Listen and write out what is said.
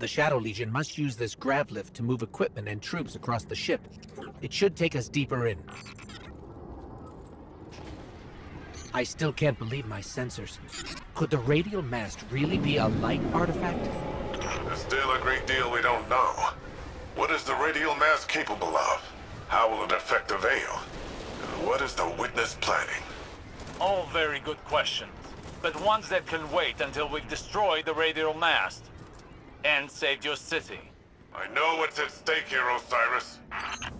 The Shadow Legion must use this grav lift to move equipment and troops across the ship. It should take us deeper in. I still can't believe my sensors. Could the radial mast really be a light artifact? There's still a great deal we don't know. What is the radial mast capable of? How will it affect the Veil? And what is the Witness planning? All very good questions, but ones that can wait until we've destroyed the radial mast and saved your city. I know what's at stake here, Osiris.